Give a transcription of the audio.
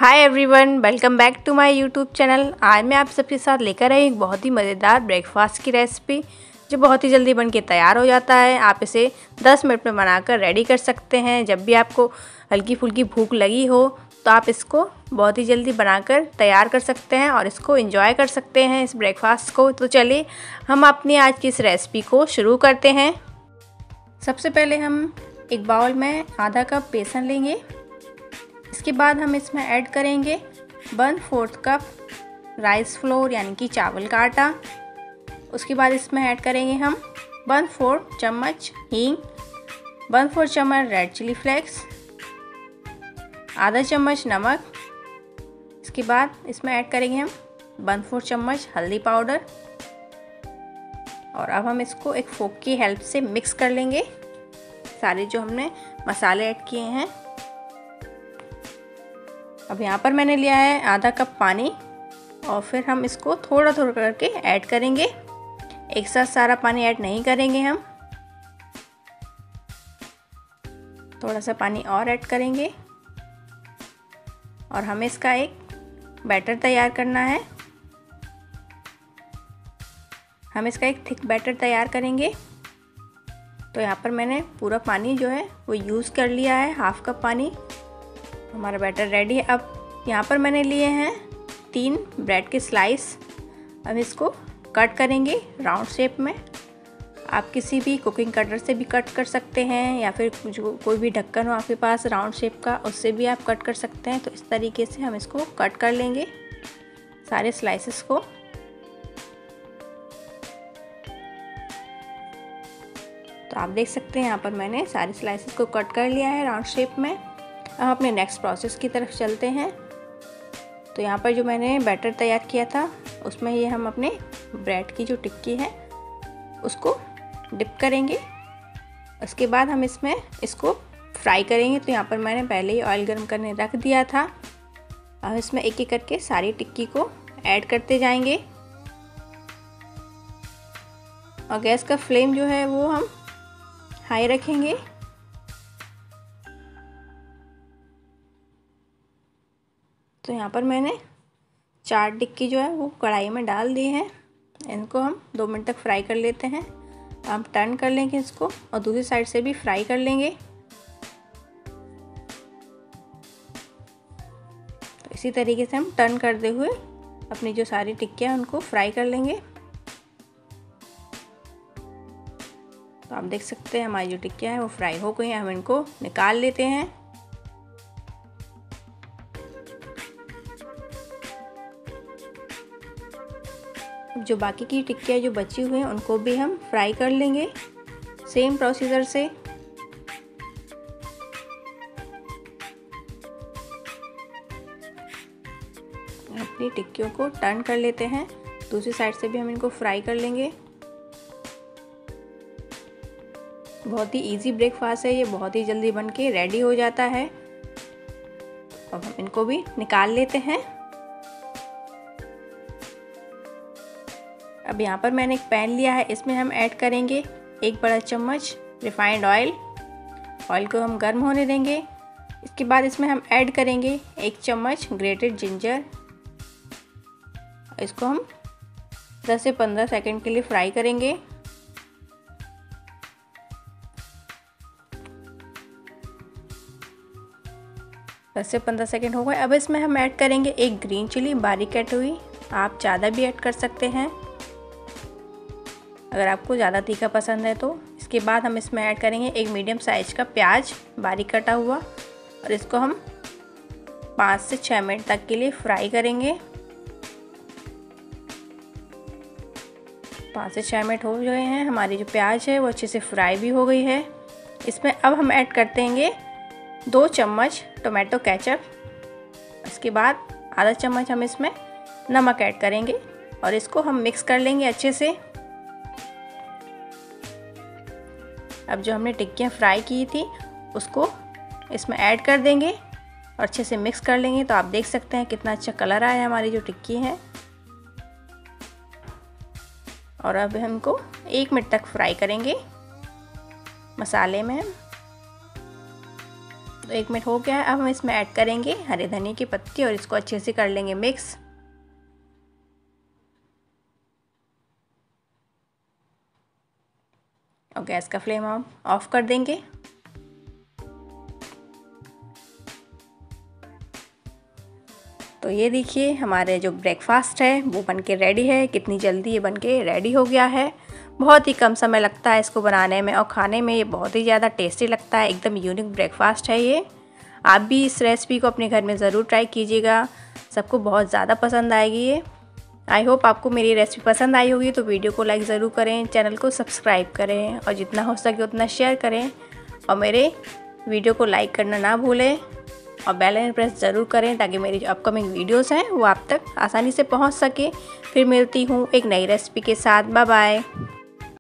Hi everyone, welcome back to my YouTube channel. आज मैं आप सबके साथ लेकर आई एक बहुत ही मज़ेदार ब्रेकफास्ट की रेसिपी जो बहुत ही जल्दी बनके तैयार हो जाता है। आप इसे 10 मिनट में बनाकर रेडी कर सकते हैं। जब भी आपको हल्की फुल्की भूख लगी हो तो आप इसको बहुत ही जल्दी बनाकर तैयार कर सकते हैं और इसको एंजॉय कर सकते हैं, इस ब्रेकफास्ट को। तो चलिए हम अपनी आज की इस रेसिपी को शुरू करते हैं। सबसे पहले हम एक बाउल में आधा कप बेसन लेंगे। इसके बाद हम इसमें ऐड करेंगे 1/4 कप राइस फ्लोर यानी कि चावल का आटा। उसके बाद इसमें ऐड करेंगे हम 1/4 चम्मच हींग, 1/4 चम्मच रेड चिली फ्लेक्स, आधा चम्मच नमक। इसके बाद इसमें ऐड करेंगे हम 1/4 चम्मच हल्दी पाउडर। और अब हम इसको एक फोक की हेल्प से मिक्स कर लेंगे, सारे जो हमने मसाले ऐड किए हैं। अब यहाँ पर मैंने लिया है आधा कप पानी और फिर हम इसको थोड़ा थोड़ा करके ऐड करेंगे। एक साथ सारा पानी ऐड नहीं करेंगे, हम थोड़ा सा पानी और ऐड करेंगे और हमें इसका एक बैटर तैयार करना है। हम इसका एक थिक बैटर तैयार करेंगे। तो यहाँ पर मैंने पूरा पानी जो है वो यूज़ कर लिया है, हाफ कप पानी। हमारा बैटर रेडी है। अब यहाँ पर मैंने लिए हैं 3 ब्रेड के स्लाइस। अब इसको कट करेंगे राउंड शेप में। आप किसी भी कुकिंग कटर से भी कट कर सकते हैं या फिर जो कोई भी ढक्कन हो आपके पास राउंड शेप का, उससे भी आप कट कर सकते हैं। तो इस तरीके से हम इसको कट कर लेंगे सारे स्लाइसेस को। तो आप देख सकते हैं यहाँ पर मैंने सारे स्लाइसेस को कट कर लिया है राउंड शेप में। अब अपने नेक्स्ट प्रोसेस की तरफ चलते हैं। तो यहाँ पर जो मैंने बैटर तैयार किया था उसमें ये हम अपने ब्रेड की जो टिक्की है उसको डिप करेंगे। उसके बाद हम इसमें इसको फ्राई करेंगे। तो यहाँ पर मैंने पहले ही ऑयल गर्म करने रख दिया था। अब इसमें एक एक करके सारी टिक्की को ऐड करते जाएंगे और गैस का फ्लेम जो है वो हम हाई रखेंगे। तो यहाँ पर मैंने 4 टिक्की जो है वो कढ़ाई में डाल दी है। इनको हम 2 मिनट तक फ्राई कर लेते हैं। हम टर्न कर लेंगे इसको और दूसरी साइड से भी फ्राई कर लेंगे। तो इसी तरीके से हम टर्न करते हुए अपनी जो सारी टिक्कियाँ उनको फ्राई कर लेंगे। तो आप देख सकते हैं हमारी जो टिक्कियाँ हैं वो फ्राई हो गई हैं। हम इनको निकाल लेते हैं। जो बाकी की टिक्कियाँ जो बची हुई हैं उनको भी हम फ्राई कर लेंगे सेम प्रोसीजर से। अपनी टिक्कियों को टर्न कर लेते हैं, दूसरी साइड से भी हम इनको फ्राई कर लेंगे। बहुत ही इजी ब्रेकफास्ट है ये, बहुत ही जल्दी बन के रेडी हो जाता है। अब हम इनको भी निकाल लेते हैं। अब यहाँ पर मैंने एक पैन लिया है, इसमें हम ऐड करेंगे 1 बड़ा चम्मच रिफाइंड ऑयल। ऑयल को हम गर्म होने देंगे। इसके बाद इसमें हम ऐड करेंगे 1 चम्मच ग्रेटेड जिंजर। इसको हम 10 से 15 सेकंड के लिए फ्राई करेंगे। दस से 15 सेकंड हो गए। अब इसमें हम ऐड करेंगे 1 ग्रीन चिली बारीक कट हुई। आप ज़्यादा भी ऐड कर सकते हैं अगर आपको ज़्यादा तीखा पसंद है तो। इसके बाद हम इसमें ऐड करेंगे 1 मीडियम साइज का प्याज बारीक कटा हुआ और इसको हम 5 से 6 मिनट तक के लिए फ्राई करेंगे। 5 से 6 मिनट हो गए हैं, हमारी जो प्याज है वो अच्छे से फ्राई भी हो गई है। इसमें अब हम ऐड करते हैं 2 चम्मच टोमेटो केचप। इसके बाद आधा चम्मच हम इसमें नमक ऐड करेंगे और इसको हम मिक्स कर लेंगे अच्छे से। अब जो हमने टिक्कियाँ फ्राई की थी उसको इसमें ऐड कर देंगे और अच्छे से मिक्स कर लेंगे। तो आप देख सकते हैं कितना अच्छा कलर आया है हमारी जो टिक्की है। और अब हम इनको 1 मिनट तक फ्राई करेंगे मसाले में। तो 1 मिनट हो गया है। अब हम इसमें ऐड करेंगे हरे धनिया की पत्ती और इसको अच्छे से कर लेंगे मिक्स। और गैस का फ्लेम हम ऑफ कर देंगे। तो ये देखिए हमारे जो ब्रेकफास्ट है वो बनके रेडी है। कितनी जल्दी ये बनके रेडी हो गया है। बहुत ही कम समय लगता है इसको बनाने में और खाने में ये बहुत ही ज़्यादा टेस्टी लगता है। एकदम यूनिक ब्रेकफास्ट है ये। आप भी इस रेसिपी को अपने घर में ज़रूर ट्राई कीजिएगा, सबको बहुत ज़्यादा पसंद आएगी ये। आई होप आपको मेरी रेसिपी पसंद आई होगी। तो वीडियो को लाइक ज़रूर करें, चैनल को सब्सक्राइब करें और जितना हो सके उतना शेयर करें और मेरे वीडियो को लाइक करना ना भूलें और बेल आइकन प्रेस ज़रूर करें ताकि मेरी जो अपकमिंग वीडियोस हैं वो आप तक आसानी से पहुंच सके। फिर मिलती हूँ एक नई रेसिपी के साथ। Bye bye.